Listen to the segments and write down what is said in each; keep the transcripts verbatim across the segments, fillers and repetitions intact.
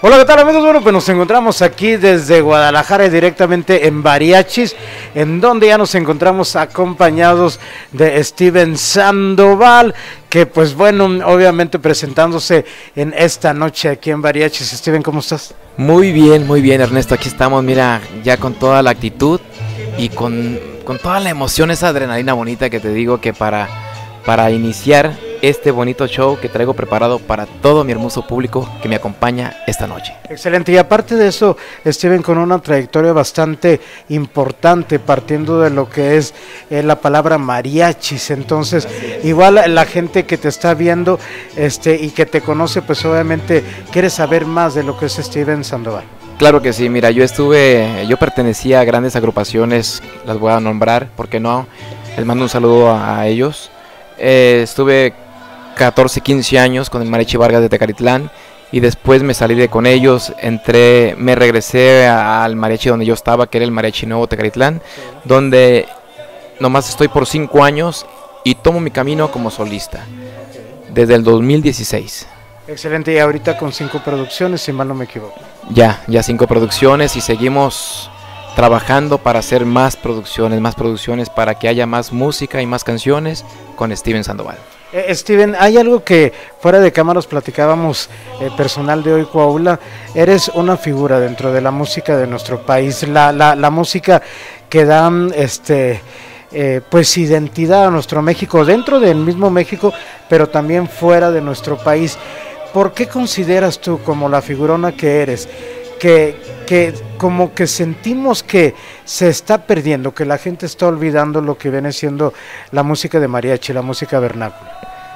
Hola, ¿qué tal, amigos? Bueno, pues nos encontramos aquí desde Guadalajara directamente en Mariachis, en donde ya nos encontramos acompañados de Steven Sandoval, que pues bueno, obviamente presentándose en esta noche aquí en Mariachis. Steven, ¿cómo estás? Muy bien, muy bien, Ernesto, aquí estamos, mira, ya con toda la actitud y con, con toda la emoción, esa adrenalina bonita que te digo que para, para iniciar este bonito show que traigo preparado para todo mi hermoso público que me acompaña esta noche. Excelente, y aparte de eso, Steven, con una trayectoria bastante importante, partiendo de lo que es eh, la palabra mariachis, entonces igual la gente que te está viendo este y que te conoce, pues obviamente quiere saber más de lo que es Steven Sandoval. Claro que sí, mira, yo estuve, yo pertenecía a grandes agrupaciones, las voy a nombrar, ¿por qué no? Les mando un saludo a, a ellos. Eh, estuve catorce, quince años con el Mariachi Vargas de Tecalitlán y después me salí de con ellos, entré, me regresé a, al mariachi donde yo estaba, que era el Mariachi Nuevo Tecalitlán, donde nomás estoy por cinco años y tomo mi camino como solista desde el dos mil dieciséis. Excelente, y ahorita con cinco producciones, si mal no me equivoco. Ya, ya cinco producciones y seguimos trabajando para hacer más producciones, más producciones para que haya más música y más canciones con Steven Sandoval. Eh, Steven, hay algo que fuera de cámaras platicábamos, eh, personal de Hoy Coahuila, eres una figura dentro de la música de nuestro país, la, la, la música que dan este, eh, pues identidad a nuestro México, dentro del mismo México, pero también fuera de nuestro país. ¿Por qué consideras tú, como la figurona que eres, que, que como que sentimos que se está perdiendo, que la gente está olvidando lo que viene siendo la música de mariachi, la música vernácula?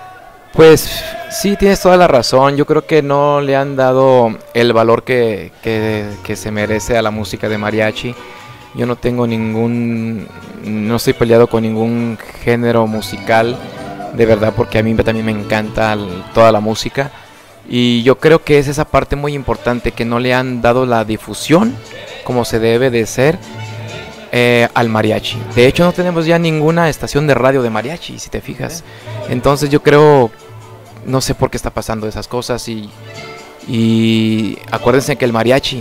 Pues sí, tienes toda la razón, yo creo que no le han dado el valor que, que, que se merece a la música de mariachi. Yo no tengo ningún, no estoy peleado con ningún género musical, de verdad, porque a mí también me encanta toda la música. Y yo creo que es esa parte muy importante, que no le han dado la difusión como se debe de ser eh, al mariachi. De hecho, no tenemos ya ninguna estación de radio de mariachi, si te fijas. Entonces yo creo, no sé por qué está pasando esas cosas. Y, y acuérdense que el mariachi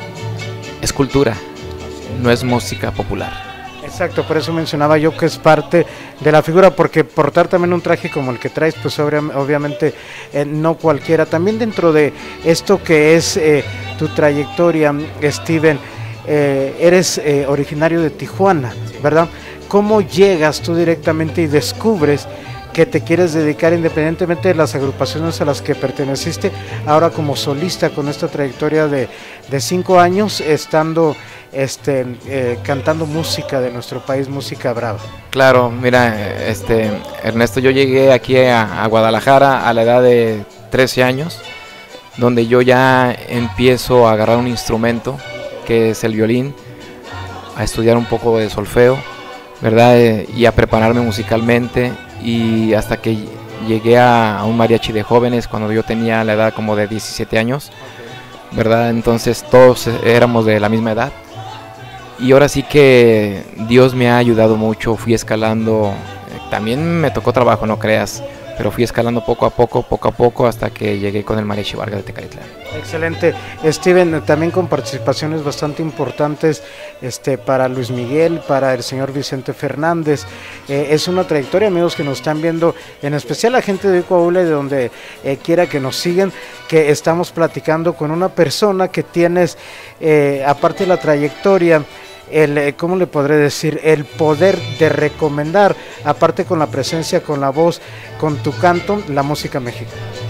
es cultura, no es música popular. Exacto, por eso mencionaba yo que es parte de la figura, porque portar también un traje como el que traes, pues obviamente eh, no cualquiera. También dentro de esto que es eh, tu trayectoria, Steven, eh, eres eh, originario de Tijuana, ¿verdad? ¿Cómo llegas tú directamente y descubres que te quieres dedicar, independientemente de las agrupaciones a las que perteneciste, ahora como solista con esta trayectoria de, de cinco años, estando este, eh, cantando música de nuestro país, música brava? Claro, mira, este, Ernesto, yo llegué aquí a, a Guadalajara a la edad de trece años, donde yo ya empiezo a agarrar un instrumento, que es el violín, a estudiar un poco de solfeo, ¿verdad? Eh, y a prepararme musicalmente, y hasta que llegué a, a un mariachi de jóvenes cuando yo tenía la edad como de diecisiete años, ¿verdad? Entonces todos éramos de la misma edad, y ahora sí que Dios me ha ayudado mucho, fui escalando, eh, también me tocó trabajo, no creas, pero fui escalando poco a poco, poco a poco, hasta que llegué con el Mariachi Vargas de Tecalitlán. Excelente, Steven, también con participaciones bastante importantes este, para Luis Miguel, para el señor Vicente Fernández. Eh, es una trayectoria, amigos que nos están viendo, en especial la gente de Coahuila y de donde eh, quiera que nos sigan, que estamos platicando con una persona que tienes, eh, aparte de la trayectoria, el, ¿cómo le podré decir? El poder de recomendar, aparte con la presencia, con la voz, con tu canto, la música mexicana.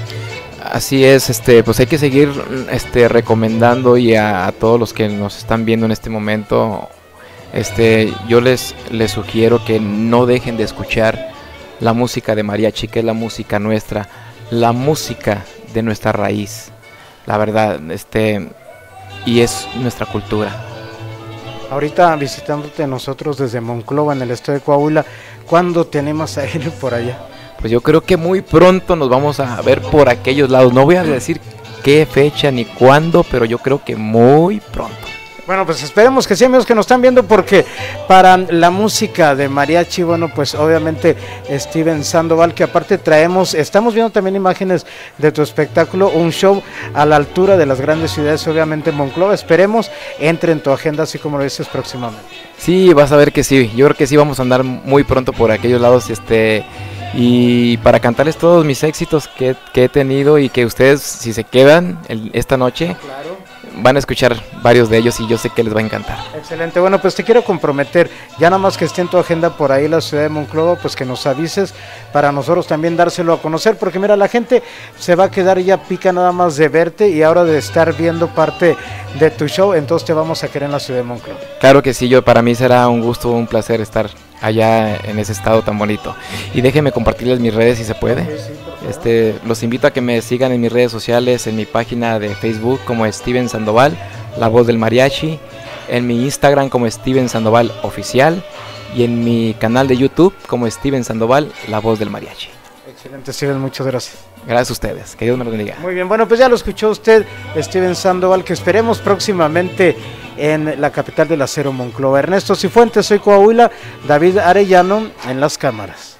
Así es, este, pues hay que seguir este, recomendando, y a, a todos los que nos están viendo en este momento, este, yo les, les sugiero que no dejen de escuchar la música de mariachi, que es la música nuestra, la música de nuestra raíz, la verdad, este, y es nuestra cultura. Ahorita visitándote nosotros desde Monclova, en el estado de Coahuila, ¿cuándo te animas a ir por allá? Pues yo creo que muy pronto nos vamos a ver por aquellos lados. No voy a decir qué fecha ni cuándo, pero yo creo que muy pronto. Bueno, pues esperemos que sí, amigos que nos están viendo, porque para la música de mariachi, bueno, pues obviamente Steven Sandoval, que aparte traemos, estamos viendo también imágenes de tu espectáculo, un show a la altura de las grandes ciudades, obviamente Monclova, esperemos entre en tu agenda, así como lo dices próximamente. Sí, vas a ver que sí, yo creo que sí vamos a andar muy pronto por aquellos lados, este... y para cantarles todos mis éxitos que, que he tenido, y que ustedes, si se quedan el, esta noche, claro, van a escuchar varios de ellos y yo sé que les va a encantar. Excelente, bueno, pues te quiero comprometer, ya nada más que esté en tu agenda por ahí la ciudad de Monclova, pues que nos avises para nosotros también dárselo a conocer, porque mira, la gente se va a quedar ya pica nada más de verte y ahora de estar viendo parte de tu show, entonces te vamos a querer en la ciudad de Monclova. Claro que sí, yo para mí será un gusto, un placer estar allá en ese estado tan bonito. Y déjenme compartirles mis redes si se puede. Okay, sí, este, los invito a que me sigan en mis redes sociales, en mi página de Facebook como Steven Sandoval, la voz del mariachi, en mi Instagram como Steven Sandoval oficial y en mi canal de YouTube como Steven Sandoval, la voz del mariachi. Excelente, Steven, muchas gracias. Gracias a ustedes, que Dios me los bendiga. Muy bien, bueno, pues ya lo escuchó usted, Steven Sandoval, que esperemos próximamente en la capital del acero, Monclova. Ernesto Cifuentes, soy Coahuila, David Arellano en las cámaras.